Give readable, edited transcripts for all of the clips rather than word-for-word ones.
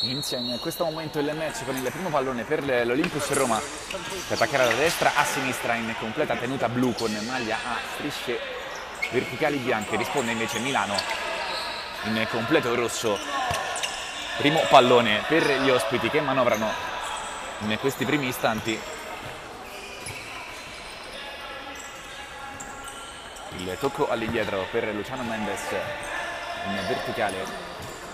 Inizia in questo momento il match con il primo pallone per l'Olympus Roma che attaccherà da destra a sinistra in completa tenuta blu con maglia a strisce verticali bianche. Risponde invece Milano in completo rosso. Primo pallone per gli ospiti che manovrano in questi primi istanti. Il tocco all'indietro per Luciano Mendes in verticale.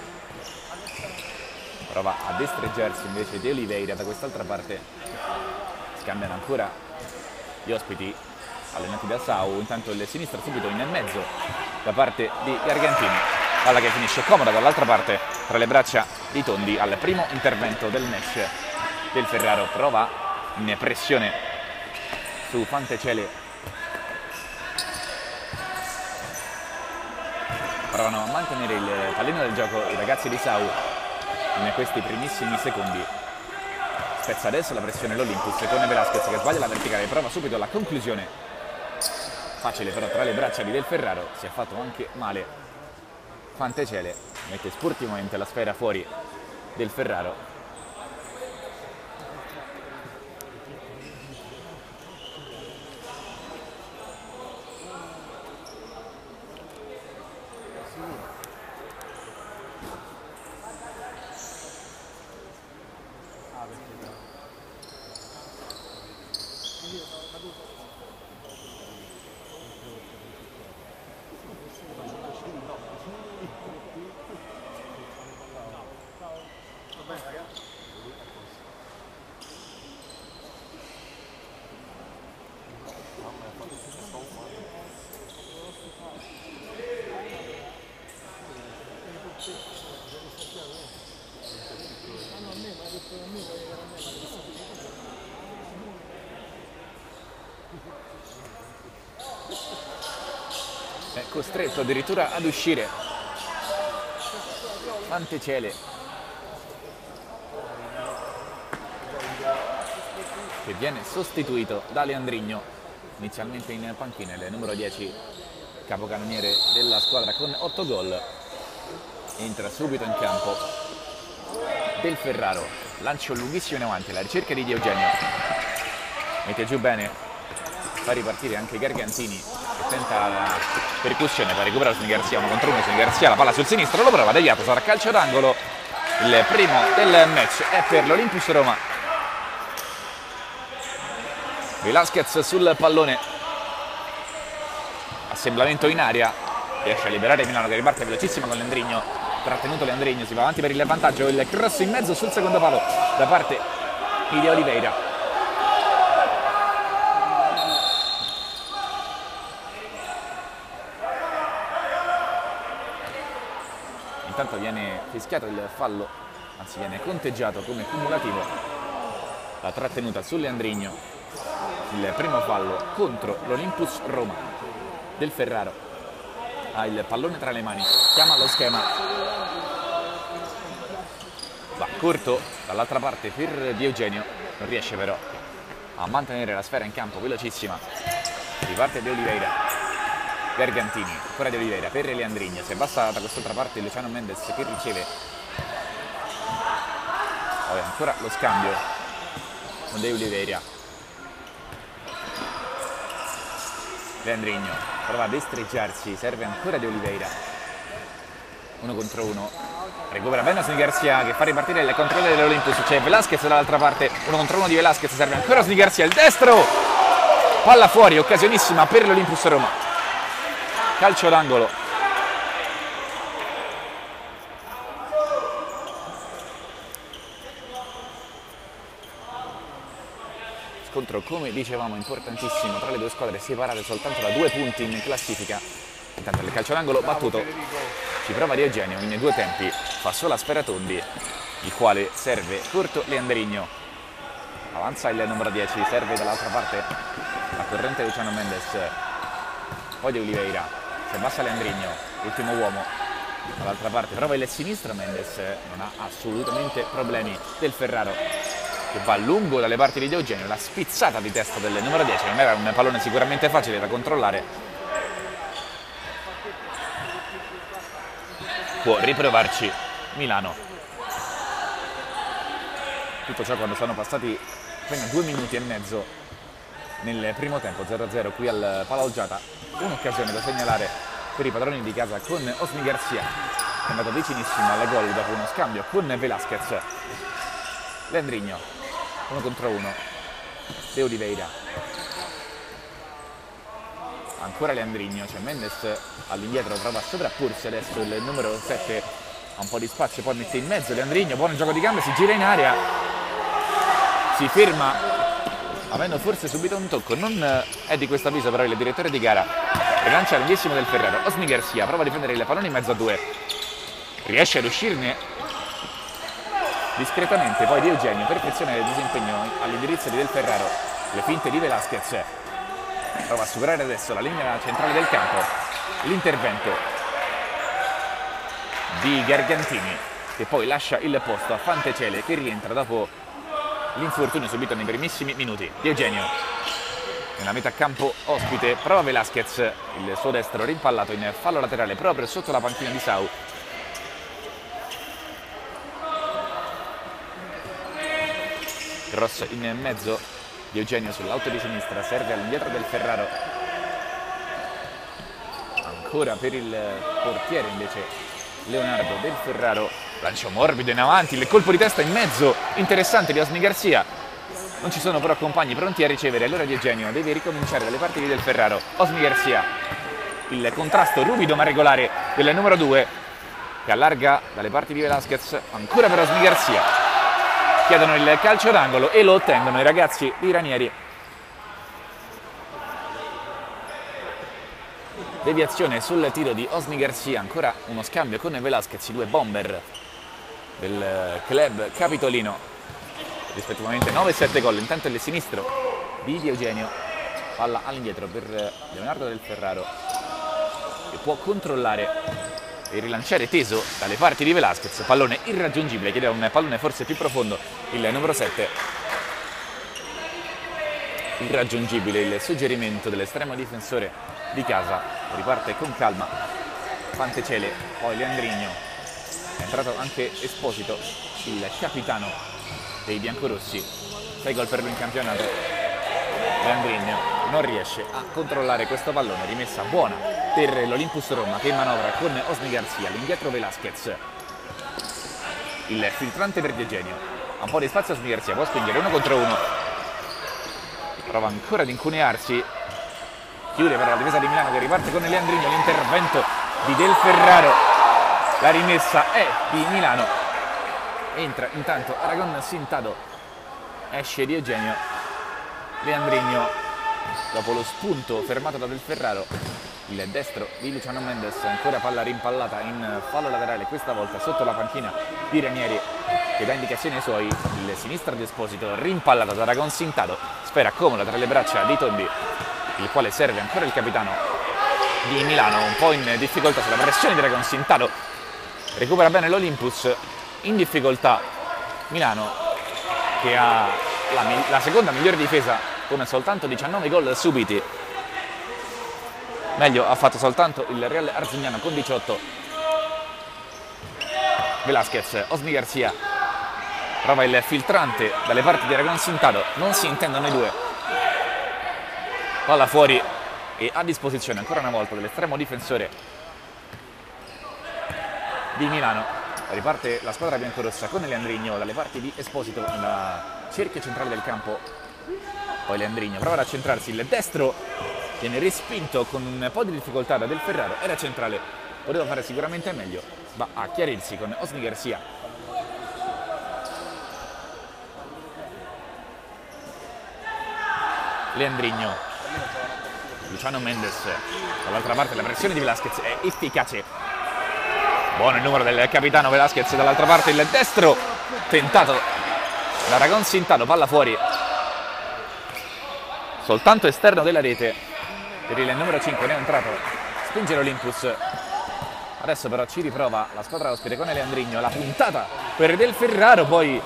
Prova a destreggiarsi invece De Oliveira da quest'altra parte. Scambiano ancora gli ospiti allenati da Sau. Intanto il sinistro subito in mezzo da parte di Gargantini. Palla che finisce comoda dall'altra parte tra le braccia di Tondi al primo intervento del match del Ferraro. Prova in pressione su Fantecele. Provano a mantenere il pallino del gioco i ragazzi di Sau in questi primissimi secondi. Spezza adesso la pressione l'Olympus con Velasquez che sbaglia la verticale, prova subito la conclusione facile però tra le braccia di Del Ferraro. Si è fatto anche male Fantecele, mette sportivamente la sfera fuori Del Ferraro. È costretto addirittura ad uscire Fantecele, che viene sostituito da Leandrigno, inizialmente in panchina, il numero 10 capocannoniere della squadra con 8 gol. Entra subito in campo Del Ferraro, lancio lunghissimo in avanti alla ricerca di Di Eugenio, mette giù bene, fa ripartire anche Gargantini che tenta la percussione per recuperare su Garcia, 1 contro 1 su Garcia, la palla sul sinistro, lo prova, deviato, sarà calcio d'angolo. Il primo del match è per l'Olympus Roma. Velasquez sul pallone, assemblamento in aria, riesce a liberare Milano che riparte velocissimo con Leandrigno, trattenuto Leandrigno, si va avanti per il vantaggio, il cross in mezzo sul secondo palo da parte di De Oliveira. Intanto viene fischiato il fallo, anzi viene conteggiato come cumulativo la trattenuta su Leandrigno. Il primo fallo contro l'Olympus Roma. Del Ferraro ha il pallone tra le mani, chiama lo schema, va corto dall'altra parte per Di Eugenio, non riesce però a mantenere la sfera in campo, velocissima, riparte De Oliveira. Gargantini, ancora De Oliveira per Leandrigno, si abbassa da quest'altra parte Luciano Mendes che riceve. Poi ancora lo scambio con De Oliveira. Leandrigno prova a destreggiarsi, serve ancora De Oliveira. 1 contro 1. Recupera bene Osni Garcia che fa ripartire il controllo dell'Olympus. C'è Velasquez dall'altra parte, 1 contro 1 di Velasquez, serve ancora Osni Garcia, il destro! Palla fuori, occasionissima per l'Olympus Roma. Calcio d'angolo. Scontro, come dicevamo, importantissimo tra le due squadre separate soltanto da 2 punti in classifica. Intanto il calcio d'angolo battuto, ci prova Di Eugenio in 2 tempi, fa sola sfera Tondi, il quale serve corto Leandrigno. Avanza il numero 10, serve dall'altra parte la corrente Luciano Mendes, poi De Oliveira. Si abbassa Leandrigno, l'ultimo uomo dall'altra parte, prova il sinistro, Mendes non ha assolutamente problemi. Del Ferraro che va lungo dalle parti di De Eugenio, la spizzata di testa del numero 10, non era un pallone sicuramente facile da controllare. Può riprovarci Milano. Tutto ciò quando sono passati appena 2 minuti e mezzo nel primo tempo, 0-0 qui al Palaugiata. Un'occasione da segnalare per i padroni di casa con Osmi Garcia, che è andato vicinissimo alle gol dopo uno scambio con Velasquez. Leandrinho, 1 contro 1, De Oliveira, ancora Leandrinho, c'è Mendes all'indietro, prova a sovrapporsi adesso il numero 7, ha un po' di spazio, poi mette in mezzo Leandrinho, buon gioco di gambe, si gira in aria, si ferma, avendo forse subito un tocco, non è di questo avviso però il direttore di gara, rilancia lunghissimo del Ferraro, Osmi Garcia prova a difendere il pallone in mezzo a 2, riesce ad uscirne discretamente, poi Di Eugenio perfeziona il disimpegno all'indirizzo di Del Ferraro, le finte di Velasquez, prova a superare adesso la linea centrale del campo, l'intervento di Gargantini che poi lascia il posto a Fantecele che rientra dopo l'infortunio subito nei primissimi minuti. Di Eugenio nella metà campo ospite, prova Velasquez, il suo destro rimpallato in fallo laterale proprio sotto la panchina di Sau. Cross in mezzo, Di Eugenio sull'auto di sinistra, serve all'indietro del Ferraro, ancora per il portiere invece Leonardo Del Ferraro, lancio morbido in avanti, il colpo di testa in mezzo, interessante di Osmi Garcia, non ci sono però compagni pronti a ricevere, allora Di Eugenio deve ricominciare dalle parti di Del Ferraro, Osmi Garcia, il contrasto ruvido ma regolare del numero 2 che allarga dalle parti di Velasquez, ancora per Osmi Garcia. Chiedono il calcio d'angolo e lo ottengono i ragazzi di Ranieri. Deviazione sul tiro di Osmi Garcia, ancora uno scambio con Velasquez, i 2 bomber del club capitolino, rispettivamente 9 e 7 gol. Intanto il sinistro di Eugenio, palla all'indietro per Leonardo Del Ferraro che può controllare e rilanciare teso dalle parti di Velasquez, pallone irraggiungibile, chiede un pallone forse più profondo il numero 7, irraggiungibile il suggerimento dell'estremo difensore di casa, riparte con calma Fantecele, poi Leandrinho, è entrato anche Esposito, il capitano dei biancorossi, 6 gol per lui in campionato. Leandrinho non riesce a controllare questo pallone, rimessa buona per l'Olympus Roma che manovra con Osmi Garcia, all'indietro Velasquez, il filtrante per Di Eugenio, ha un po' di spazio Osmi Garcia, può spingere 1 contro 1, prova ancora ad incunearsi, chiude però la difesa di Milano che riparte con Leandrinho, l'intervento di Del Ferraro, la rimessa è di Milano, entra intanto Aragon Sintado, esce Di Eugenio, Leandrinho dopo lo spunto fermato da Del Ferraro, il destro di Luciano Mendes, ancora palla rimpallata in fallo laterale, questa volta sotto la panchina di Ranieri che dà indicazioni ai suoi, il sinistro di Esposito rimpallata da Aragon Sintado, sfera comoda tra le braccia di Tondi, il quale serve ancora il capitano di Milano, un po' in difficoltà sulla pressione di Aragon Sintado, recupera bene l'Olympus, in difficoltà Milano che ha la seconda migliore difesa con soltanto 19 gol subiti, meglio ha fatto soltanto il Real Arzignano con 18. Velasquez, Osmi Garcia, prova il filtrante dalle parti di Aragon Sintado, non si intendono i due, palla fuori e a disposizione ancora una volta dell'estremo difensore di Milano. Riparte la squadra biancorossa con Leandrinho dalle parti di Esposito nella cerchia centrale del campo, poi Leandrinho prova ad accentrarsi, il destro viene respinto con un po' di difficoltà da Del Ferraro, era centrale, poteva fare sicuramente meglio, va a chiarirsi con Osmi Garcia. Leandrinho, Luciano Mendes, dall'altra parte la pressione di Velasquez è efficace, buono il numero del capitano Velasquez, dall'altra parte il destro tentato da Aragon Sintado, palla fuori, soltanto esterno della rete per il numero 5, ne è entrato, spinge l'Olympus, adesso però ci riprova la squadra ospite con Leandrinho, la puntata per Del Ferraro, poi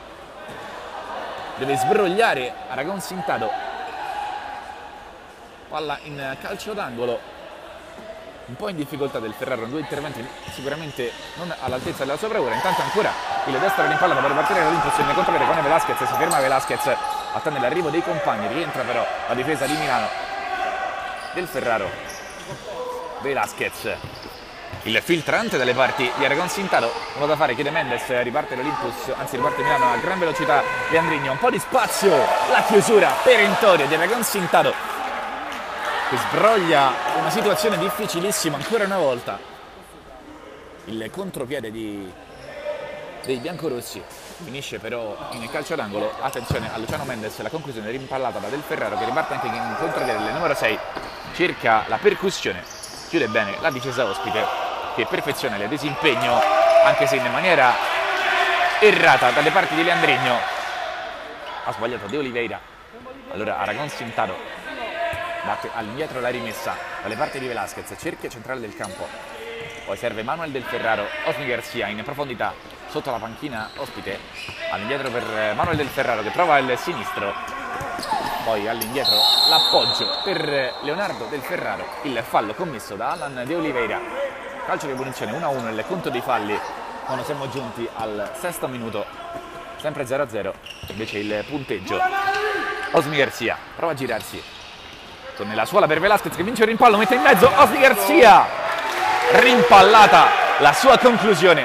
deve sbrogliare Aragon Sintado, palla in calcio d'angolo un po' in difficoltà del Ferraro, 2 interventi sicuramente non all'altezza della sua bravura. Intanto ancora il destro rimpallato per partire l'Olympus in contropiede con Velasquez, si ferma Velasquez, attende l'arrivo dei compagni, rientra però la difesa di Milano del Ferraro. Velasquez, il filtrante dalle parti di Aragon Sintaro, uno da fare, chiede Mendes, riparte l'Olympus, anzi riparte Milano a gran velocità. Leandrigno, un po' di spazio, la chiusura perentoria di Aragon Sintaro che sbroglia una situazione difficilissima ancora una volta. Il contropiede dei biancorossi finisce però in calcio d'angolo. Attenzione a Luciano Mendes, la conclusione rimpallata da Del Ferraro che riparte anche in contropiede. Il numero 6 cerca la percussione, chiude bene la difesa ospite che perfeziona il disimpegno, anche se in maniera errata dalle parti di Leandrigno. Ha sbagliato De Oliveira, allora Aragon Sintaro batte all'indietro la rimessa dalle parti di Velasquez, cerchio centrale del campo, poi serve Manuel Del Ferraro, Osni Garcia in profondità sotto la panchina ospite, all'indietro per Manuel Del Ferraro che prova il sinistro, poi all'indietro l'appoggio per Leonardo Del Ferraro, il fallo commesso da Alan De Oliveira, calcio di punizione 1-1, il conto dei falli quando siamo giunti al 6° minuto, sempre 0-0, invece il punteggio. Osni Garcia prova a girarsi con la suola per Velasquez che vince il rimpallo, mette in mezzo Osni Garcia, rimpallata la sua conclusione,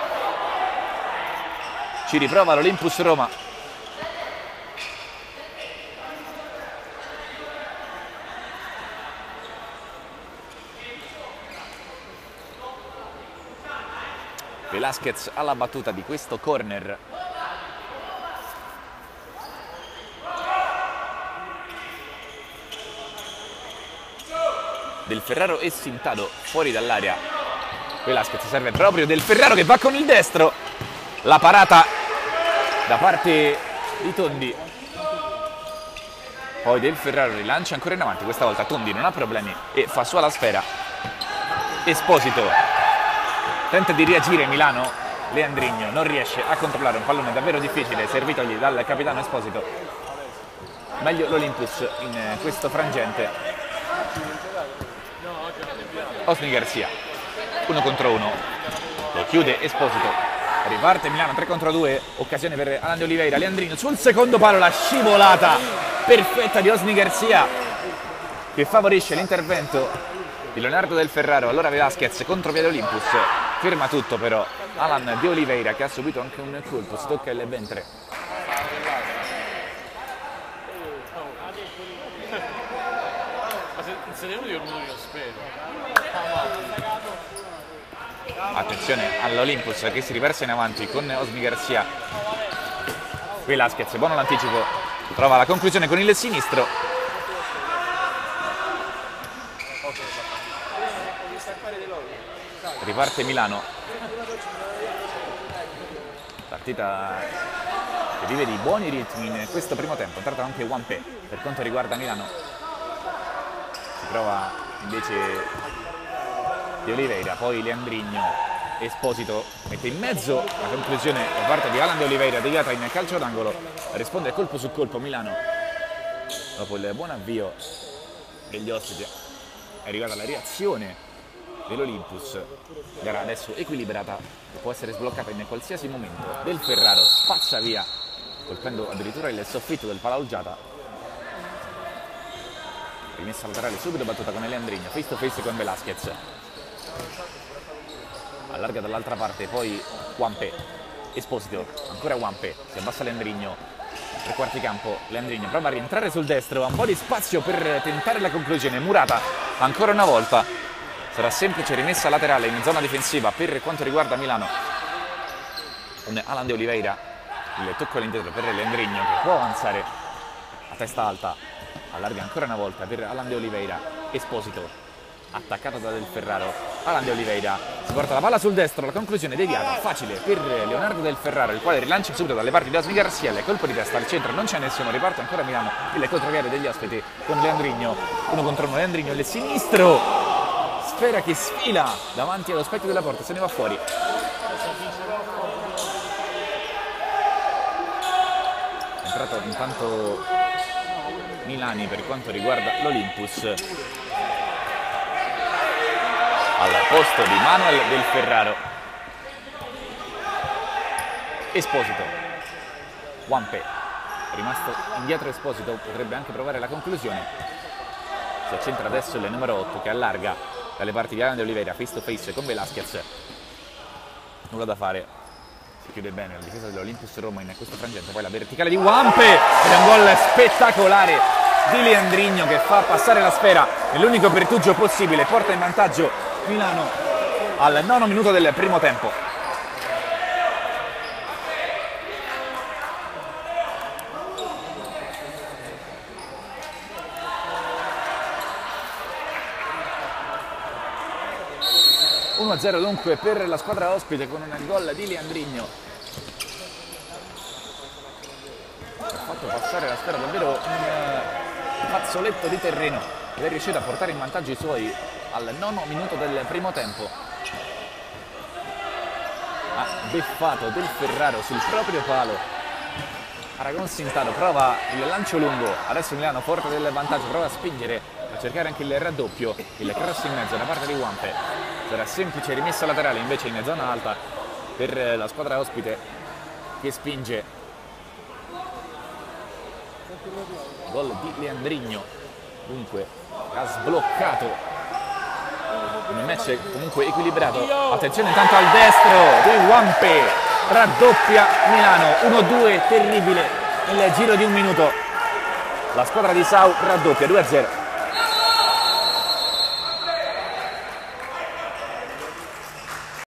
ci riprova l'Olympus Roma. Velasquez alla battuta di questo corner. Del Ferraro e Sintado fuori dall'area. Velasquez serve proprio Del Ferraro che va con il destro. La parata da parte di Tondi. Poi Del Ferraro rilancia ancora in avanti. Questa volta Tondi non ha problemi e fa sua la sfera. Esposito tenta di reagire Milano. Leandrigno non riesce a controllare un pallone davvero difficile servitogli dal capitano Esposito. Meglio l'Olympus in questo frangente. Osni Garcia 1 contro 1, lo chiude Esposito, riparte Milano 3 contro 2, occasione per Alan De Oliveira. Leandrigno sul secondo palo, la scivolata perfetta di Osni Garcia che favorisce l'intervento di Leonardo Del Ferraro. Allora Velasquez contropiede Olympus, ferma tutto però Alan De Oliveira che ha subito anche un colpo, si tocca il ventre. Attenzione all'Olympus che si riversa in avanti con Osni Garcia. Velasquez, buono l'anticipo, trova la conclusione con il sinistro. Riparte Milano. Partita che vive di buoni ritmi in questo primo tempo. Entrato anche Wampé per quanto riguarda Milano. Si trova invece De Oliveira, poi Leandrigno. Esposito mette in mezzo la conclusione da parte di Alan De Oliveira, deviata in calcio d'angolo, risponde colpo su colpo Milano. Dopo il buon avvio degli ospiti è arrivata la reazione dell'Olympus, gara adesso equilibrata che può essere sbloccata in qualsiasi momento. Del Ferraro spazza via colpendo addirittura il soffitto del Palaugiata. Rimessa laterale subito battuta con Leandrigno, face to face con Velasquez. Allarga dall'altra parte, poi Wampé, Esposito, ancora Wampé, si abbassa Leandrigno, 3/4 campo, Leandrigno prova a rientrare sul destro, ha un po' di spazio per tentare la conclusione, Murata ancora una volta, sarà semplice rimessa laterale in zona difensiva per quanto riguarda Milano, con Alan De Oliveira, il tocco all'indietro per Leandrigno che può avanzare a testa alta, allarga ancora una volta per Alan De Oliveira, Esposito, attaccato da Del Ferraro. Alan De Oliveira si porta la palla sul destro, la conclusione deviata, facile per Leonardo Del Ferraro, il quale rilancia subito dalle parti di Osni Garcia, il colpo di testa al centro, non c'è nessuno, riparte ancora Milano, il contropiede degli ospiti con Leandrigno, 1 contro 1, Leandrigno, il sinistro, sfera che sfila davanti allo specchio della porta, se ne va fuori. È entrato intanto Milani per quanto riguarda l'Olympus. posto di Manuel Del Ferraro. Esposito, Juanpe, rimasto indietro Esposito, potrebbe anche provare la conclusione. Si accentra adesso il numero 8 che allarga dalle parti di Alan de Oliveira, face to face con Velasquez. Nulla da fare, si chiude bene la difesa dell'Olympus Roma in questo frangente. Poi la verticale di Juanpe ed è un gol spettacolare di Leandrigno che fa passare la sfera nell'unico pertugio possibile, porta in vantaggio Milano al 9° minuto del primo tempo. (1-0) dunque per la squadra ospite con un gol di Leandrigno. Ha fatto passare la sfera davvero un fazzoletto di terreno ed è riuscito a portare in vantaggio i suoi al 9° minuto del primo tempo. Ha beffato Del Ferraro sul proprio palo. Aragon Sintaro prova il lancio lungo, adesso Milano forte del vantaggio, prova a spingere, a cercare anche il raddoppio, il cross in mezzo da parte di Juanpe. Sarà semplice rimessa laterale invece in zona alta per la squadra ospite che spinge. Gol di Leandrigno dunque ha sbloccato un match comunque equilibrato. Attenzione intanto al destro di Juanpe, raddoppia Milano, 1-2 terribile nel giro di un minuto. La squadra di Sau raddoppia 2-0.